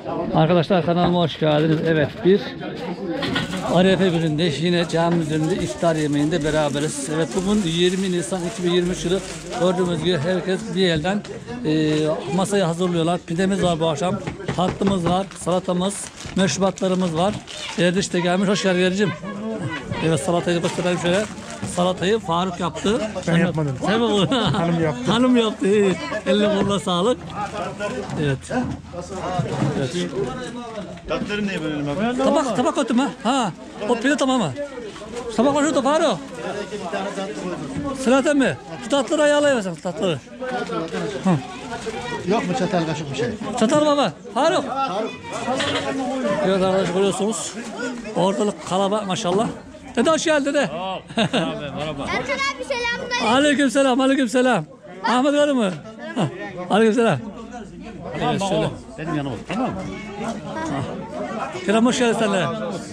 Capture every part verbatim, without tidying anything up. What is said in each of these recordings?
Arkadaşlar kanalıma hoş geldiniz. Evet, bir Arefe gününde yine camimiz önünde iftar yemeğinde beraberiz. Evet, bugün yirmi Nisan iki bin yirmi üç yılı. Gördüğümüz gibi herkes bir elden e, masayı hazırlıyorlar. Pidemiz var bu akşam, tatlımız var, salatamız, meşrubatlarımız var. Erdiş de gelmiş. Hoş geldin Erdiç'im. Evet, salatayı göstereyim şöyle. Salatayı Faruk yaptı. Ben yapmadım. Sen mi bu? Hanım yaptı. Hanım yaptı. İyi. Eline koluna sağlık. Evet. Evet. Tatları neye bölelim abi? Tabak, tabak kötü mü? Ha. O pide tamam mı? Tabak var şurada Faruk. Sıradan mı? Şu tatlıları ayarlayıversen tatlıları. Hı. Yok mu çatal kaşık bir şey? Çatal baba. Faruk. Evet arkadaşlar, görüyorsunuz. Ortalık kalabalık maşallah. Dede hoş geldin dede. Erkan abi selamünaleyküm. Aleyküm selam, aleyküm selam. Ahmet var mı? Aleyküm selam. Evet, şöyle. Benim yanıma. Tamam mı? Kerem hoş geldin senle.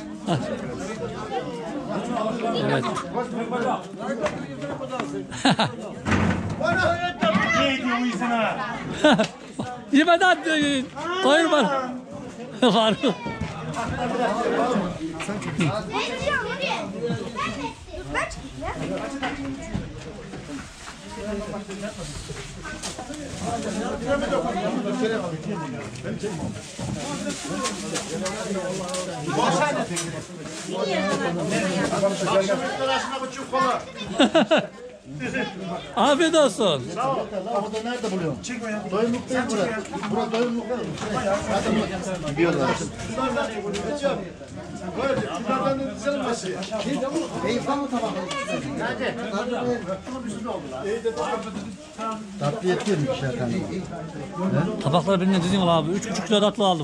Evet. Ne diyor bu insana? Yemeden doyur bana. Faruk. Ne diyorsun oraya? Ben çıkayım ya. Afiyet olsun. Orada nerede buluyorsun? Doyumluk değil burası. Burası doyumluk değil. Biliyorlar. Eyüp'ten mi tabak? Tatlı yetmiyormuş Serkan. Tabaklar benimle dediğim abi. Üç buçuk kilo tatlı aldım.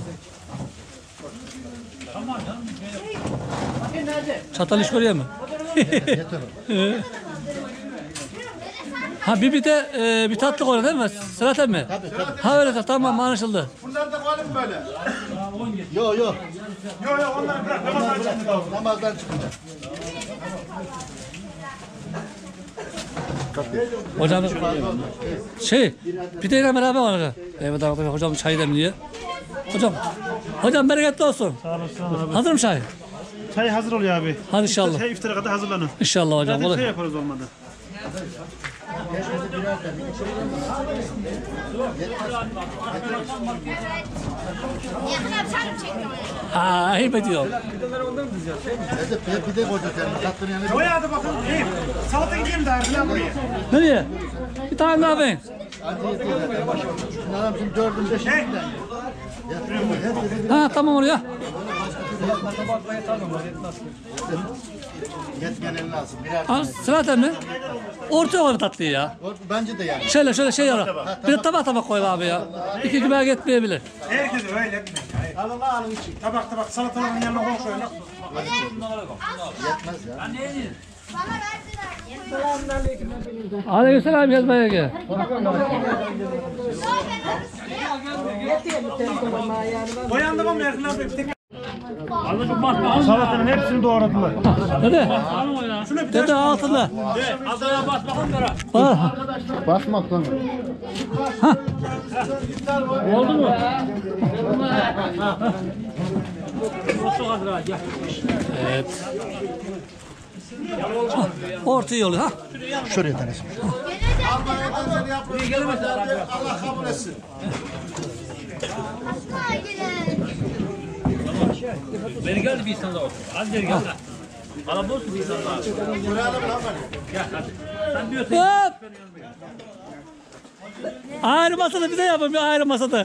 Çatal iş görüyor mu? Yeter. Ha bir bir de e, bir tatlı koyun değil mi? Sırat mi? Tabii tabii. Ha öyle tamam, anlaşıldı. Bunları da koyalım böyle. Yok yok. Yok yok onları bırak. Namazdan çıkın. Namazdan çıkınca. Hocam şey bir de beraber var. Evet arkadaşlar, hocam çay demliyor. Hocam, hocam bereketli olsun. Sağ olasın abi. Hazır mı çay? Çay hazır oluyor abi. Hadi inşallah. Çay iftara kadar hazırlanın. İnşallah hocam. Zaten Olur. şey yaparız olmadı. Erkan abi sen mi çekiyorsun? Ha, ayıp ediyorum. Recep bir pide koyacak yani. Tatlının yanına. Oya hadi bakın. İyi. Salata gideyim de Erkan buraya. Nereye? Bir tane daha ben. Anca yetiyor zaten. Şimdi adam şimdi dördün beşinden. Ha tamam oraya. Yetmeyen eline alsın. Birer Al sırat mi? Ortaya koy tatlıyı ya. Bence de yani. Şöyle şöyle şey yara. Bir de tabak tabak koy abi ya. İki gibi yetmeyebilir. Herkes öyle etmeyin. Alın lan alın için. Tabak tabak salataların yanına koy şöyle. Yetmez ya. Bana verdiler. Aleykümselam yazmaya gel. Boyandı mı Erkan abi? Salatanın hepsini doğradılar. Dede. Dede altında. Ha. Basmak lan. Oldu mu? Evet. Ortaya yolu ha. Şuraya tanesi. Allah kabul etsin. Asla gelin. Beni geldi bir insan da olsun. Az geri gel. Bana bozsun bir insan daha. Gel hadi. Sen diyorsun. Hop. Ayrı masada bize yapın, bir ayrı masada.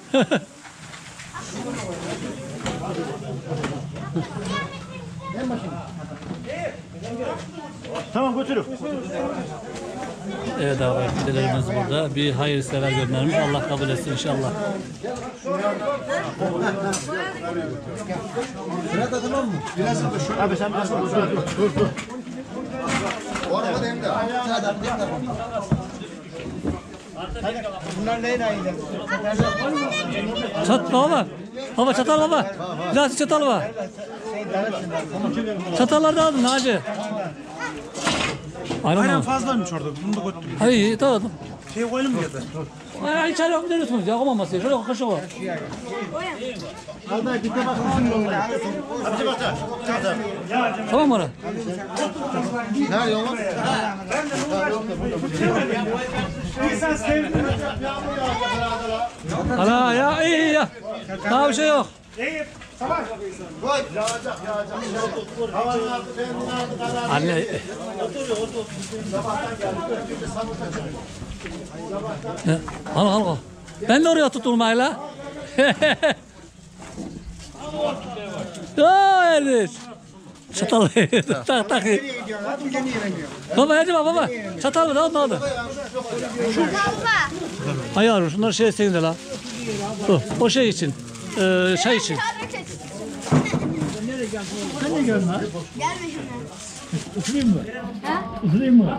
Tamam götürün. Evet abi, pidelerimiz burada. Bir hayırsever göndermiş. Allah kabul etsin inşallah. Abi sen nasıl dur dur dur. Bunlar neyle aynı? Çat baba. Baba çatal baba. Biraz çatal var. Çatallar da aldın Naci. Aynen Aynen mi? fazlaymış orada. Bunu da götürün. Hayır tamam. Şey koyalım mı ya da? Ay içeri yok musunuz? Yakın olmasın. Şöyle kaşık var. Alday bir tabak bizim yoluna. Hadi bak. Tamam mı? Nerede yolun? İnsan sevdi. Ana ya iyi iyi ya. Daha bir şey yok. Eyüp. Sabah. Koy. Yağacak yağacak. Havanın altı benzin altı kadar. Anne. Ne? Al al al. Ben de oraya tutulmayla. Aa Erdiş. Çatal. tak tak. Baba hadi baba baba. Çatal mı? Aldı aldı. Kalfa. Ay yavrum şunlar şey senin de la. O, o şey için. Ee, çay için. Sen ne gördün ha? Gelme şimdi. Üfleyeyim mi? Ha? Üfleyeyim mi?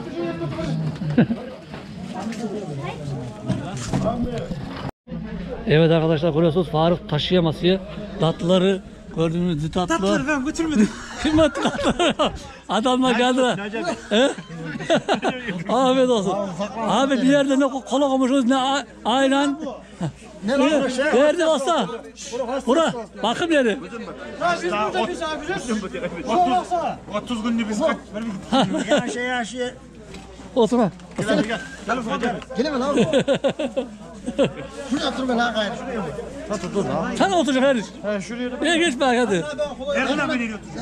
Evet arkadaşlar görüyorsunuz Faruk taşıyamasıyor. Tatlıları gördüğünüz tatlılar. Tatlıları ben götürmedim. Kim attı tatlıları? Adamlar geldiler. He? Afiyet olsun. Abi bir yerde ne kola koymuşsunuz ne a- ayran. Ne lan bu şey? Nerede olsa? Bura bakım yeri. Biz burada misafiriz. Şuna baksana. otuz günlük biz kaç. Ya şey ya şey. Oturma. Gel gel. Gel gel. Geleme lan. Şuraya otur ben ha gayrı. Şuraya otur. Otur dur lan. Sen oturacak Erdiş. Ha şuraya da. Niye geç bak hadi. Erkan abi ne diyorsun?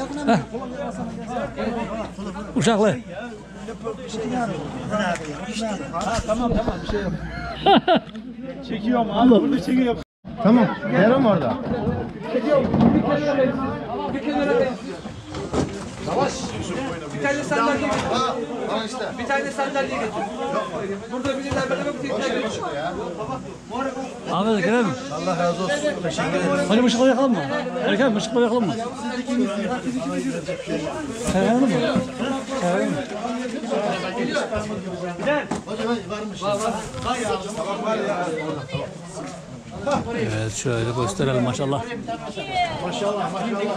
Uşaklar. Tamam tamam bir şey yok. Çekiyorum abi. Burada çekiyorum. Tamam. Derim orada. Bir tane sandalye getir. Ha, ha işte. Bir tane sandalye getir. Burada biriler beraber bir tekrar getir. Ahmet gelelim. Allah razı olsun. Teşekkür ederim. Hadi ışıkları yakalım mı? Erken ışıkları yakalım mı? Yakalım mı? Yakalım mı? Evet şöyle gösterelim maşallah. Maşallah maşallah.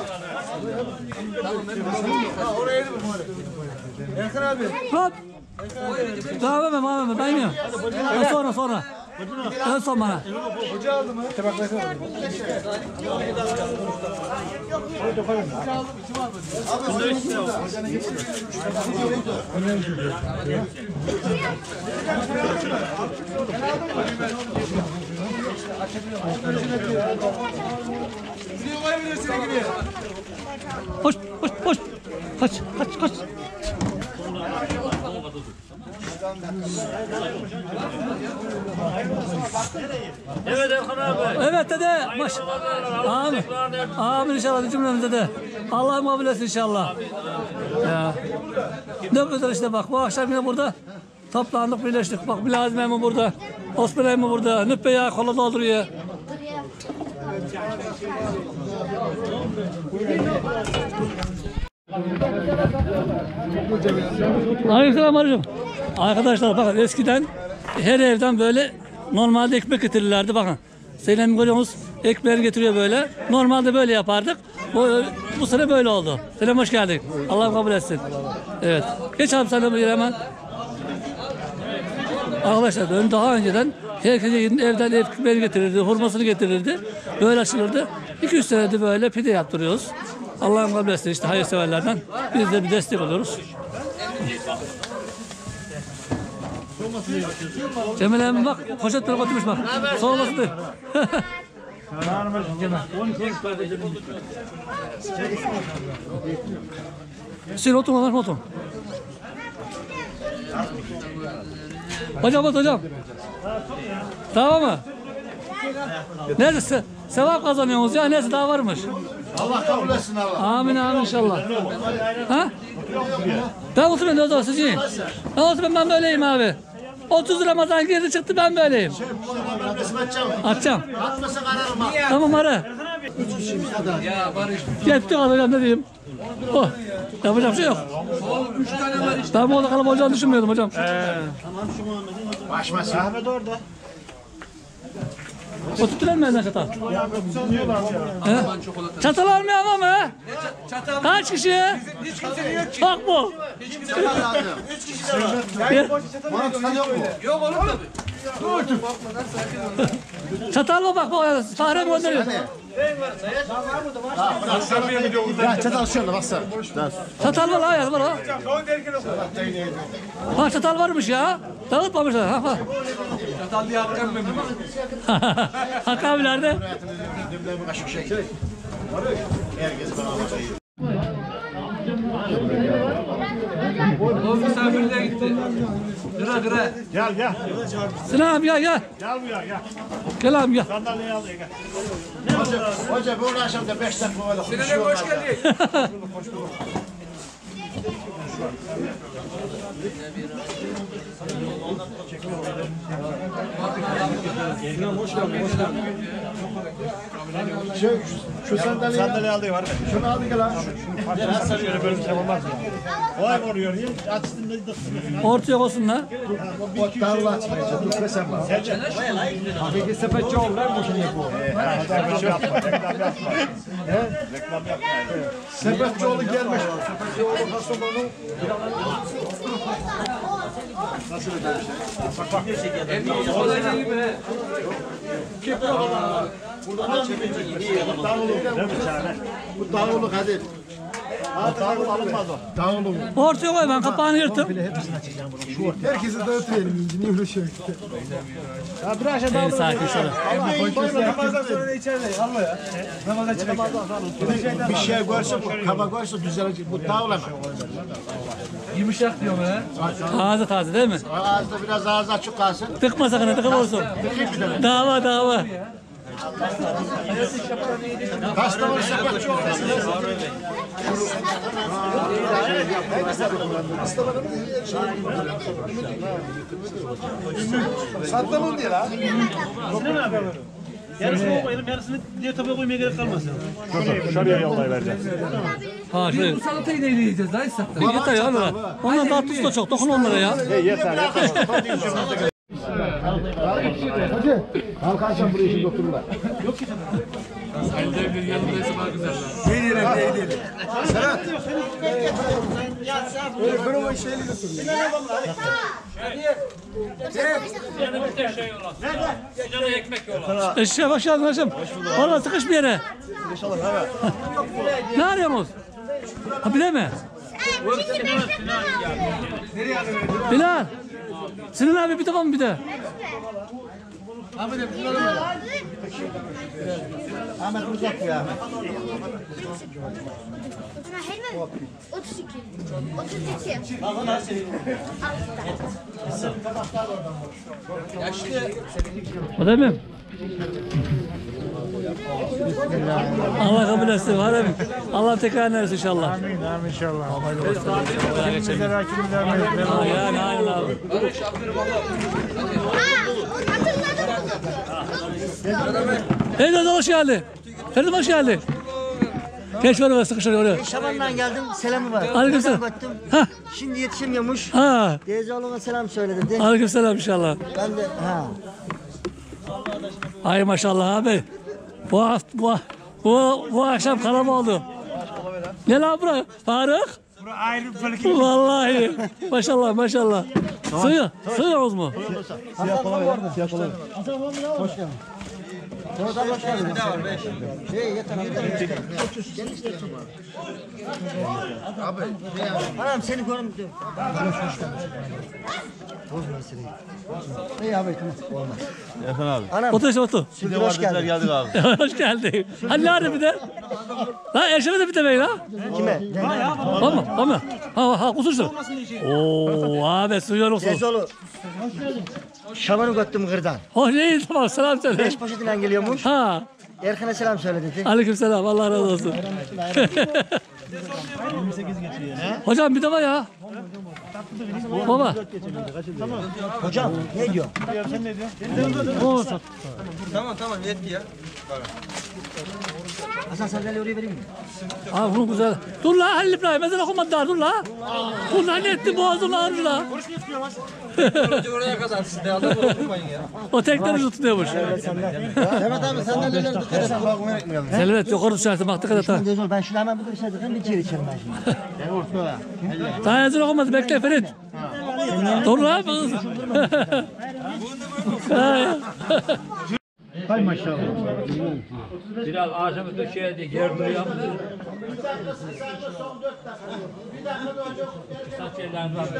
Erkan abi. Hop. Devam etme, devam etme. Ben yemiyorum. Ben sonra sonra. En son bana. Koş, koş, koş. Kaç, kaç, kaç. Evet Erkan abi. Evet dede. Baş. Amin. Amin inşallah cümlemize de. Allah'ım kabul etsin inşallah. Ya. Ne güzel işte bak bu akşam yine burada toplandık birleştik. Bak Bilazim emmi burada. Osman emmi burada. Nüppe ya kola dolduruyor. Aleykümselam aleyküm. Arkadaşlar bakın eskiden her evden böyle normalde ekmek getirirlerdi bakın. Selam görüyorsunuz ekmeğini getiriyor böyle. Normalde böyle yapardık. Bu, bu sene böyle oldu. Selam hoş geldin. Allah kabul etsin. Evet. Geç abi sen de buyur hemen. Arkadaşlar ben daha önceden herkese evden ekmeğini getirirdi, hurmasını getirirdi. Böyle açılırdı. iki üç senedir böyle pide yaptırıyoruz. Allah'ım kabul etsin işte hayırseverlerden. Biz de bir destek oluyoruz. Cemil emmi bak poşetleri götürmüş bak. Soğumasın diye. Hüseyin oturma lan otur. Hocam otur hocam. Tamam mı? Neyse se sevap kazanıyorsunuz ya neyse daha varmış. Allah kabul etsin Allah. Amin amin inşallah. Ha? Ben oturmayayım o zaman siz yiyin. Ben oturmayayım ben böyleyim abi. otuz Ramazan girdi çıktı ben böyleyim. Ben resim açacağım. Atacağım. Atmasa kararım ha. Tamam ara. Yetti alacağım ne diyeyim. Oh. Yapacak bir şey yok. Ben bu oda kalıp olacağını düşünmüyordum hocam. Başmasın. Ahmet orada. Oturttular mı elinden çatal? He? Çatal almıyor ama mı? Kaç kişi? Hiç kimse yok ki. Çok mu? Hiç kimse yok. Üç kişi de var. Bir- Bana tutan yok mu? Yok oğlum tabii. Çatal mı bak bak Fahre mi gönderiyor? Ya çatal şöyle baksana. Çatal var la ya var ha. Ha çatal varmış ya. Dağıtmamışlar. Ha bak. Çatal diye hakkım mı? Hakkı abi nerede? Dümbüle bir kaşık şey. Herkes bana O misafirliğe gitti. Kıra kıra. Gel gel. Sinan abi gel gel. Gel buraya gel. Gel abi gel. Sandalyeyi al gel. Hoca, hoca bu akşam da beş dakika öyle Sinan'a hoş geldin. Şu, şu sandalyeyi al. Sandalye aldı var. Şunu al gel lan. Şöyle böyle bir şey olmaz mı? Vay vuruyor ya. Açtın da Ortaya olsun la. Bu tavla açmayacak. Dur be sen bana. Peki sepetçi oğullar bu şimdi bu. Reklam yapma. Reklam yapma. Reklam yapma. Sepetçioğlu gelmiş. Sepetçioğlu Hasoman'ın bu davulu Kadir. Davul alınmaz o. Davulu. Ortaya koy ben kapağını yırttım. Herkesi dağıtıyor inci niye uğraşıyor? Ev sakin şöyle. Namazdan sonra da içeride Allah ya. Namaza çıkacak. Bir şey görse bu kaba görse düzelecek. Bu davula mı? Yumuşak diyorum ha. Taze taze değil mi? Ağızda biraz ağzı açık kalsın. Tıkma sakın tıkım olsun. Dava dava. Kastamonu sepetçioğlu. Santamon diye la. Sinan abi. Yarısını koyalım, yarısını diğer tabaya koymaya gerek kalmasın. Şuraya, şuraya yollayıvereceğiz. Ha şöyle. Bu salatayı neyle yiyeceğiz daha ıslattık. Yeter ya onlara. Ondan daha tuz da çok. Dokun onlara ya. Yeter yeter. Hadi. Halk akşam buraya şimdi otururlar. Elde bir yanındaysa daha güzel. Ne diyelim ne diyelim. Serhat. Öyle kırma şeyle götürün. Eşeğe hoş geldin hocam. Valla sıkış bir yere. Ne arıyorsunuz? Ha bile mi? Bilal. Sinan abi bir tamam bir de. Ahmet uzak ya Ahmet. otuz iki. otuz iki. O değil mi? Allah kabul etsin. Var mı? Allah tekrar versin inşallah. Amin amin inşallah. Kimimize rakibimize Yani aynen abi. Ferdi hoş geldin. Ferdi hoş geldin. Geç böyle sıkışır oraya. Şaban'dan geldim, selamı var. Aleykümselam. Baktım, Ha. şimdi yetişemiyormuş. Ha. Teyze oğluna selam söyle dedi. Aleykümselam inşallah. Ben de, ha. Ay maşallah abi. Bu hafta, bu, bu, bu akşam kalama oldu. Ne lan bura? Faruk? Bura ayrı bir Vallahi. Maşallah maşallah. Suyu, suyuyoruz mu? Siyah kola ver. Siyah kola ver. Hoş geldin. Doğrudan hoş geldin. Şey, yeter abi. Abi. Anam seni görmedim. Bozma meseleyi. İyi abi tamam. Olmaz. Efendim abi. Anam, Otur işte otur. şimdi hoş geldin. Geldik abi. Hoş geldin. Hadi nerede bir de? La Erşem'e de bir de bey la. Kime? Tamam tamam. Ha ha kusursun. Oo abi suyuyoruz. Teyze oğlu. Şaban'ı göttüm kırdan. Oh ne tamam selam söyle. Beş poşetinden geliyormuş. Ha. Erkan'a selam söyle dedi. Aleykümselam. Allah razı olsun. Hocam bir de var ya. Baba. Hocam ne diyor? Sen ne diyorsun? O çok. Tamam tamam yetti ya. Hasan sandalye oraya vereyim mi? Abi bunu güzel. Dur la Halil İbrahim. Ezan okumadı daha dur la. Bu ne etti boğazım ağrır la. Oraya kadar siz de adam unutmayın ya. O tekleri tutuyormuş. Mehmet abi sandalyeleri dikkat et. Selvet yukarı düşersin bak dikkat et ha. Teyze oğlu ben şunu hemen burada bir şey dedim. Bir içeri içerim ben şimdi. Ben ortaya. Daha ezan okumadı bekle Ferit. Dur la. Hay maşallah. Biraz ağaçımızda şey diye yer duruyor mu? Bir dakika sıçrayınca son dört dakika. Bir dakika da hocam. Saç yerlerini var.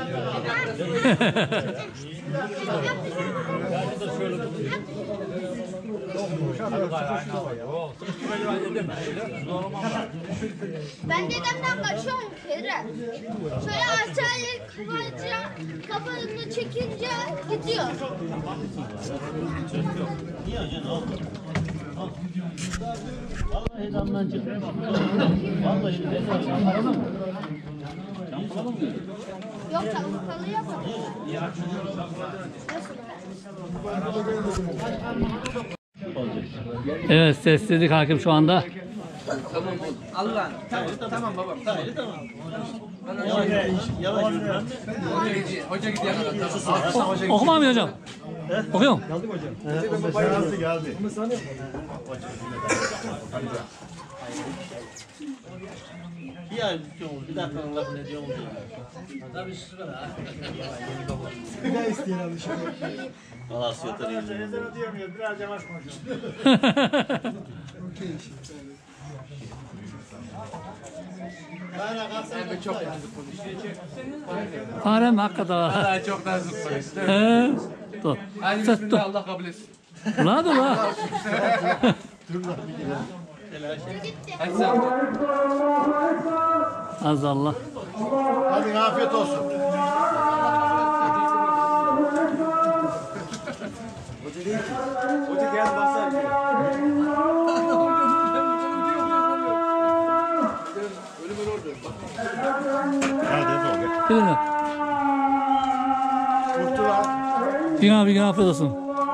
Ben dedemden kaçıyorum Kerem. Şöyle aşağıya kıvırca kafanı çekince gidiyor. Vallahi damdan çıkmış. Vallahi de. Yok çalkalı yapma. Evet sesledik hakim şu anda. Allah. Tamam, tamam babam. Tamam. Yavaş yürü. Hoca gidiyor kadar. Okumam mı hocam? Okuyorum. Geldi geldi. Bir ay bitiyor mu? Bir dakika lafını ediyor mu? Bir daha isteyen abi şimdi. Valla siyatır iyi. Ezanı diyemiyor. Biraz yavaş konuşalım. Ben çok nazik konuşuyor. Farem hakikaten. Vallahi çok nazik konuşuyor. He. Dur. Hadi Ses dur. bismillah Allah kabul etsin. Ulan dur lan. Hadi sen. Az Allah. Hadi afiyet olsun. Hoca gel basar. Gelin lan. Kurtulan. Bin abi bin afiyet olsun.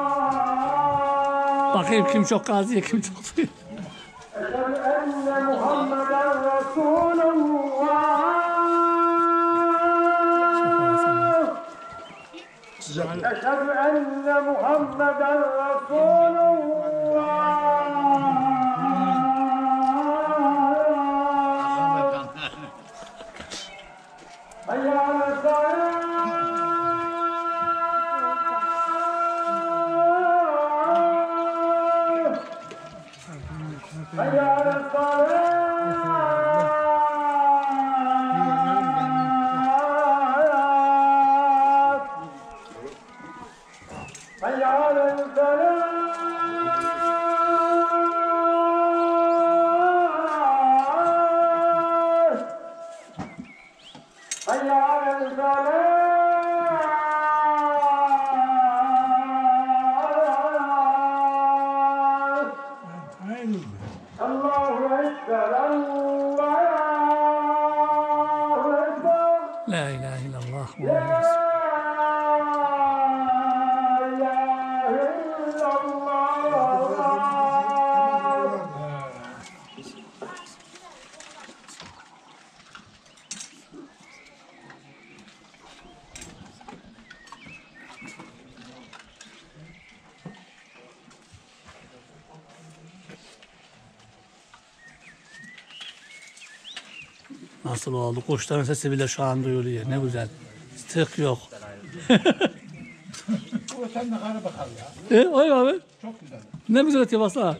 Bakayım kim çok gazi kim çok suyu. أشهد أن محمدا رسول الله حي على الصلاة حي على الصلاة حي على الفلاح حي على الفلاح الله أكبر الله أكبر La ilahe illallah. لا إله إلا الله Nasıl oldu? Kuşların sesi bile şu an duyuluyor. Ne güzel. Tık yok. Sen de kara bakalım ya. E, oy abi. Çok güzel. Ne güzel ötüyor baksana.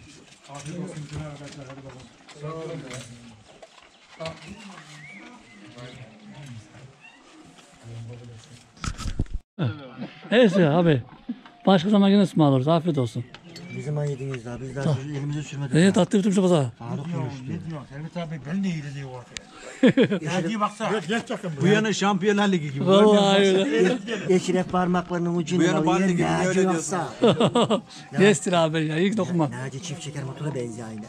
Neyse abi. Başka zaman yine ısmarlarız. Afiyet olsun. Ne zaman yediniz daha? Biz daha elimize sürmedik. Ne tatlı bitirmiş o pazar. Faruk konuştu. Servet abi ben de iyi diyor ortaya. Ya diye baksana. Geç takım Bu yana Şampiyonlar Ligi gibi. Vallahi öyle. Eşref parmaklarının ucunu Bu yana alıyor. bandi gibi, Naci öyle yoksa. Nestir abi ya. İlk dokuma. Naci çift çeker motora benziyor aynı.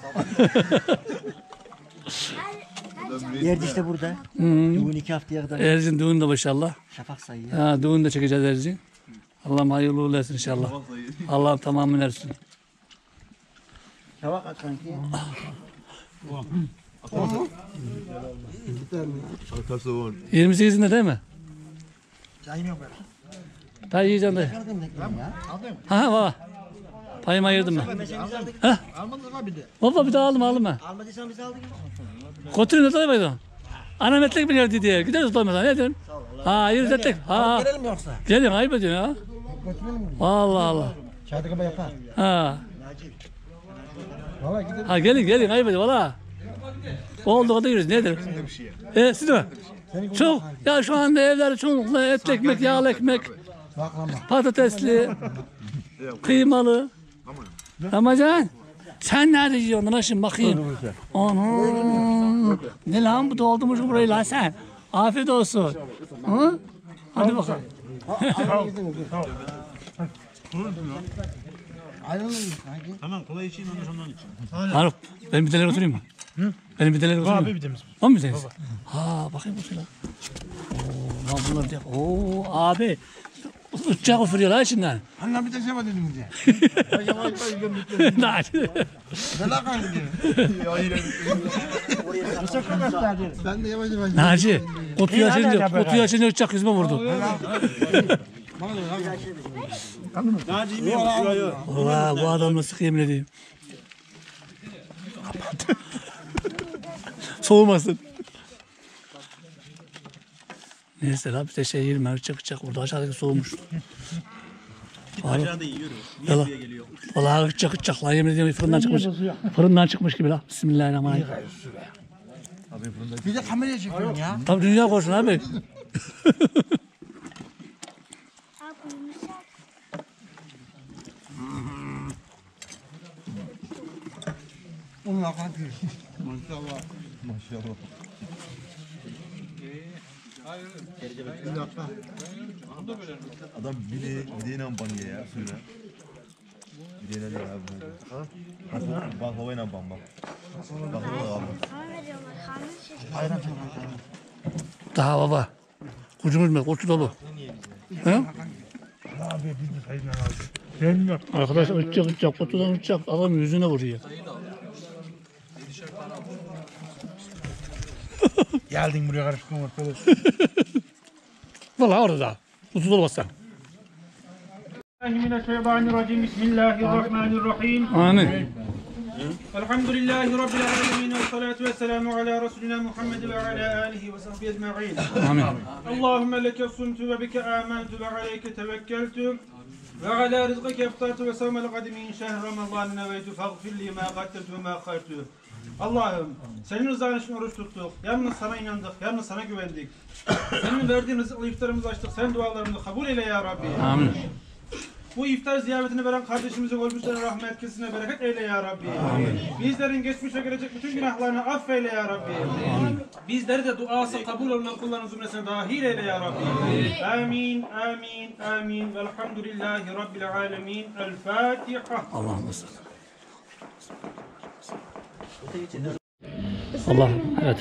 Nerede işte burada. Düğün iki haftaya kadar. Ercin düğün de maşallah. Şafak sayıyor. Ha, düğün de çekeceğiz Ercin. Allah'ım hayırlı uğurlu etsin inşallah. Allah'ım tamamını ersin. Şafak at kanki. yirmi sekizinde değil mi? Çayını ben. Daha yiyeceğim dayı. Ha ha baba. Payımı ayırdım ben. Ha? Almadın mı bir de? Baba bir daha aldım aldım ben. Almadıysan biz aldık. Götürün ne tarafa Ana metlek mi geldi diye. Gideriz doymadan ne diyorsun? Ha hayır dettek. Ha ha. Gelelim yoksa. Gelin ayıp ediyorsun ya. götürelim mi? Allah Allah. Çayda kaba yapar. Ha. Valla gidelim. Ha gelin gelin ayıp edin valla. Oldu kadar yürüyoruz nedir? E siz de mi? Çok ya şu anda evler çoğunlukla etli ekmek, yağlı ekmek, Baklama. patatesli, kıymalı. Ramazan sen nerede yiyorsun lan şimdi bakayım. Ana. Ne lan bu doldurmuş burayı lan sen. Afiyet olsun. Hı? Hadi bakalım. Ayrılın sanki. Tamam kolay için ondan sonra için. Arif benim bir deler oturayım mı? Hı? Benim bir deler oturayım mı? Abi bir temiz. O mu bir temiz? Ha bakayım bu şuna. Oo, lan bunlar diyor. Oo abi. Uçacak oturuyor lan içinden. Annem bir de şey var dedim diye. Nerede? Bela kan gidiyor. Ben de yavaş yavaş. Naci. Kutuyu açınca, kutuyu açınca uçak yüzüme vurdu. Naci'yim yok. Yok yok. Valla bu adamla sık yemin edeyim. Soğumasın. Neyse la bir de şey yerim, uçak uçak vurdu. Aşağıdaki soğumuş. Aşağıda yiyoruz. Yala. Niye geliyor? Valla uçak uçak lan yemin ediyorum fırından çıkmış. Fırından çıkmış gibi la. Bismillahirrahmanirrahim. Bir de kameraya çekiyorsun ya. Tabii dünya koşun abi. Onunla kalkıyor. Maşallah. Maşallah. Adam bile bileğine banıyor ya suyla. Bileğine de abi. Ha? Baklavayla ban bak. Baklava abi. Ayran çok ayran. Daha baba. Kucumuz mu? Kurtu dolu. He? Abi biz de sayıdan aldık. Ben yok. Arkadaşlar uçacak uçacak. Kutudan uçacak. Adam yüzüne vuruyor. Geldin buraya karıştın ortalık. Valla orada. Kutu dolu bassa. Bismillahirrahmanirrahim. Bismillahirrahmanirrahim. Amin. Elhamdülillahi Rabbil alemin. Ve salatu ve selamu ala Resulina Muhammed ve ala alihi ve sahbihi ecma'in. Amin. Allahümme leke sumtu ve bike amentu ve aleyke tevekkeltu. Ve ala rızkike eftartu ve savmel kadimin şehr Ramazan neveytu fagfirli ma katteltu ve ma khartu. Allah'ım senin rızan için oruç tuttuk. Yalnız sana inandık. Yalnız sana güvendik. Senin verdiğin rızıkla iftarımızı açtık. Sen dualarımızı kabul eyle ya Rabbi. Amin. Bu iftar ziyaretini veren kardeşimize ölmüşlere rahmet, kesine bereket eyle ya Rabbi. Amin. Bizlerin geçmiş ve gelecek bütün günahlarını affeyle ya Rabbi. Amin. Bizleri de duası kabul olunan kulların zümresine dahil eyle ya Rabbi. Amin, amin, amin. Velhamdülillahi Rabbil alemin. El Fatiha. Allah'ım ısır. Allah, evet.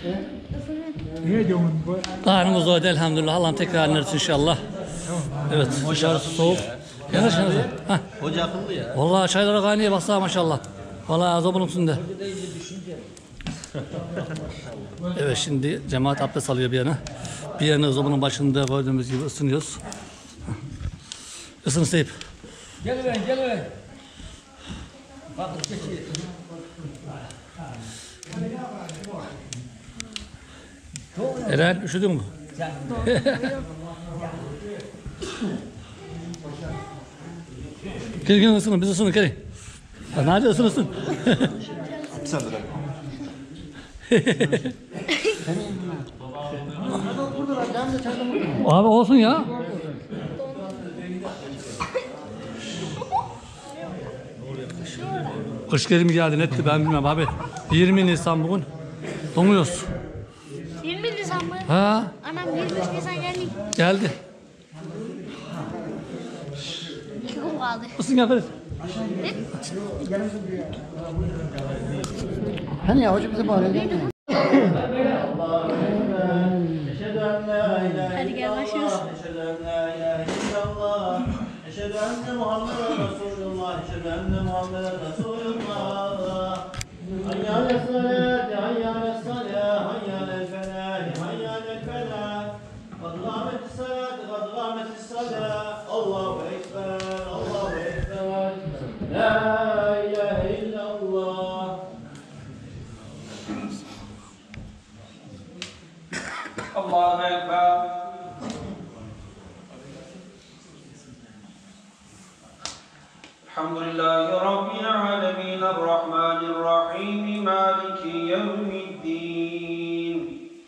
Ne diyorsun bu? Karnımız doydu elhamdülillah. Allah'ım tekrar versin inşallah. Evet, dışarısı soğuk. Yana şuna. Hah. Hoca akıllı ya. Vallahi çaylara kaynıyor baksana maşallah. Vallahi azabın üstünde. Evet şimdi cemaat abdest alıyor bir yana. Bir yana zobanın başında gördüğümüz gibi ısınıyoruz. Isın isteyip. Gel lan gel lan. Bak geçiyor. Eren üşüdün mü? Gelin gelin ısının biz ısının gelin. Ya nerede ısın ısın? Sen de Abi olsun ya. Kış gelimi geldi netti ben bilmem abi. yirmi Nisan bugün. Donuyoruz. yirmi Nisan mı? Ha Anam yirmi üç Nisan geldi. geldi. İki gün kaldı. Isın gel Ferit. Hani ya hoca bize bağırıyor. Hadi gel başlıyoruz. Eşhedü enne Muhammeden Resulullah. Eşhedü enne Muhammeden Resulullah. Hayyâle salâti, hayyâle salâh, hayyâle felâh, hayyâle felâh. Kad gâmetis salâti, kad gâmetis salâh. Allahu ekber, Allahu ekber. La ilahe illallah. Allahu ekber. الحمد لله رب العالمين الرحمن الرحيم مالك يوم الدين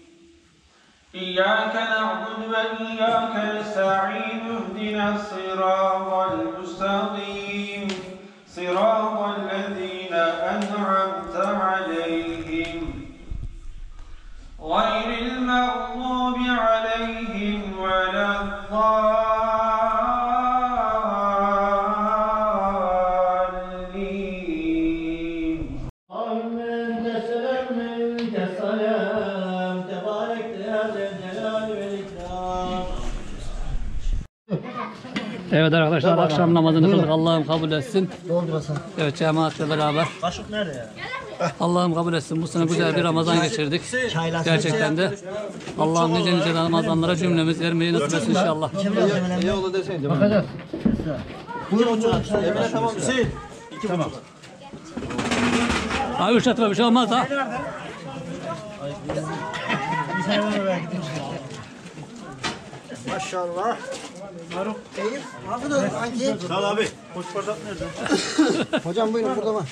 إياك نعبد وإياك نستعين اهدنا الصراط المستقيم صراط الذين أنعمت عليهم غير المغضوب عليهم ولا الضالين. اللهم أنت السلام منك السلام تبارك يا ذا الجلال والإكرام. Evet arkadaşlar akşam namazını kıldık. Allah'ım kabul etsin. Doldur Hasan. Evet cemaatle beraber. Kaşık nerede ya? Allah'ım kabul etsin. Bu sene güzel bir Ramazan geçirdik. Gerçekten de. Allah'ım nice nice Ramazanlara cümlemiz vermeyi nasip etsin inşallah. İyi oldu desene. Bakacağız. Buyur hocam. Emine tamam Hüseyin. İki tamam. Ha üç lira bir şey olmaz ha. Maşallah. Faruk. Eyüp. Hafız hangi? Sağ ol abi. Hocam buyurun burada var.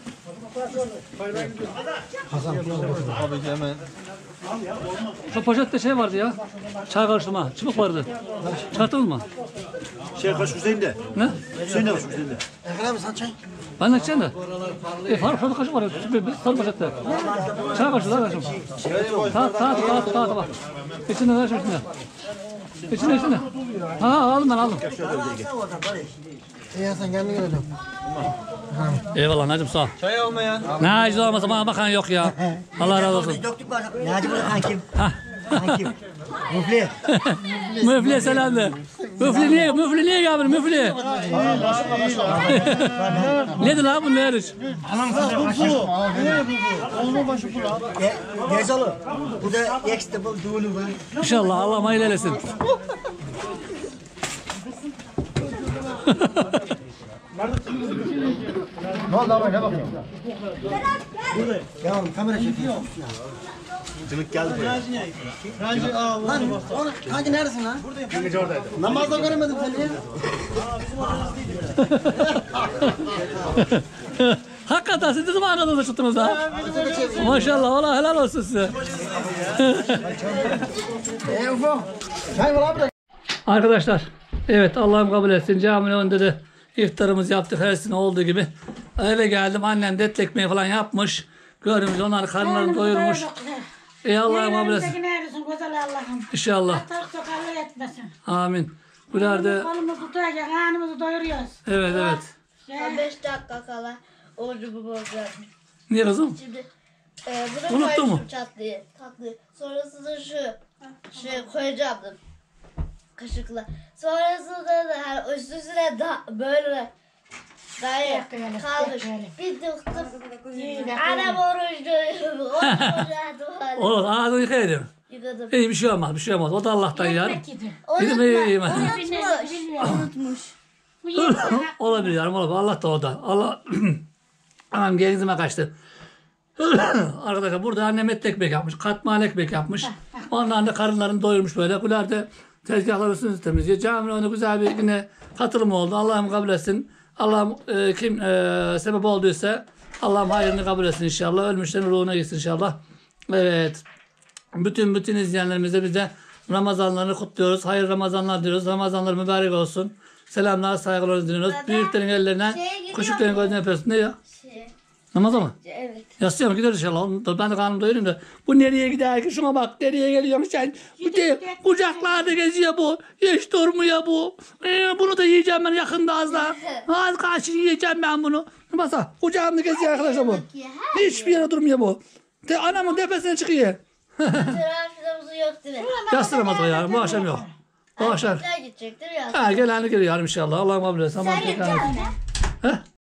Abi hemen. Şu poşette şey vardı ya. Çay karıştırma. Çubuk vardı. Çıkartalım mı? Şey kaç Hüseyin de. Ne? Hüseyin de kaç Hüseyin de. Ekrem abi sen çay. Ben de içeceğim de. E Faruk şurada kaşık var. Bir, bir sarı poşette. Çay karıştır lan karıştır. Taat taat taat taat bak. İçinde ver şu içinde. İçinde içinde. Ha aldım ben aldım. İyi Hasan kendin gel hocam. Eyvallah Necim sağ ol. Çay almayan. Ne acil olmasa bana bakan yok ya. Allah razı olsun. Döktük bak. Naci burada kankim. Kankim. Mufli. Müfliye selam de. Müfli niye, müfli niye geldin müfli? Nedir lan bu ne eriş? Gezalı. Bu da ekstra bu düğünü var. İnşallah Allah hayırlı eylesin. Ne oldu abi ne bakıyorsun? Ya kamera çekiyor. Cılık geldi buraya. Lan onu kanki neredesin lan? Buradayım. Kanki oradaydı. Namazda göremedim seni. Hakikaten siz de mi arkadaşlar çıktınız ha? Maşallah Allah helal olsun size. Eee ufo. Çay var abi de. Arkadaşlar evet Allah'ım kabul etsin. Caminin önünde de iftarımızı yaptık her sene olduğu gibi. Eve geldim annem de et ekmeği falan yapmış. Gördüğümüz onlar karnlarını doyurmuş. Ey Allah'ım kabul etsin. Neredesin güzel Allah'ım. İnşallah. Hastalık sokarlı etmesin. Amin. Bunlar da Kolumuzu tutacak, karnımızı doyuruyoruz. evet evet. Son beş dakika kala orucumu bozacağım. Niye kızım? Şimdi e, bunu Unuttun mu? koyacağım tatlıyı. Tatlıyı. Sonrasında şu şey koyacağım kaşıkla. Sonrasında da hani üst üstüne da böyle dayı Böyle, kalmış. böyle. Bir tıktım. İyi de Anam oruçluyum. Oruçluyum. Oğlum ağzını yıkayalım. Yıkadım. İyi bir şey olmaz bir şey olmaz. O da Allah'tan yani. Ekmek yedi. Dedim iyi iyi. Unutmuş. Bu yedi. Olabilir yani olabilir. Allah da o da. Allah anam genzime kaçtı. Arkadaşlar burada annem et ekmek yapmış. Katman ekmek yapmış. Onların da karınlarını doyurmuş böyle. Kular da tezgahları üstünü temizliyor. Caminin önünde güzel bir yine katılım oldu. Allah'ım kabul etsin. Allah'ım e, kim e, sebep olduysa Allah'ım hayrını kabul etsin inşallah. Ölmüşlerin ruhuna gitsin inşallah. Evet. Bütün bütün izleyenlerimize biz de Ramazanlarını kutluyoruz. Hayırlı Ramazanlar diliyoruz. Ramazanlar mübarek olsun. Selamlar, saygılar diliyoruz. Büyüklerin ellerinden, küçüklerin gözüne öpüyorsun. Ne ya? Şey, Namaza mı? evet. Yatsıya mı gider inşallah. Ben de karnımı doyurayım da. Bu nereye gider ki? Şuna bak. Nereye geliyorsun sen? Bu de, kucaklarda geziyor bu. Hiç durmuyor bu. Ee, bunu da yiyeceğim ben yakında az daha. Az karşı yiyeceğim ben bunu. Basa kucağımda geziyor arkadaşlar bu. Hiçbir yere durmuyor bu. De, anamın tepesine çıkıyor. Trafimizin yok değil mi? Yastıramaz o yani. Bu akşam yok. Bu akşam. Güzel gidecektir ya. Ha, gelen geliyor inşallah. Allah'ım kabul etsin. Aman Sen tekrar. gideceksin. He?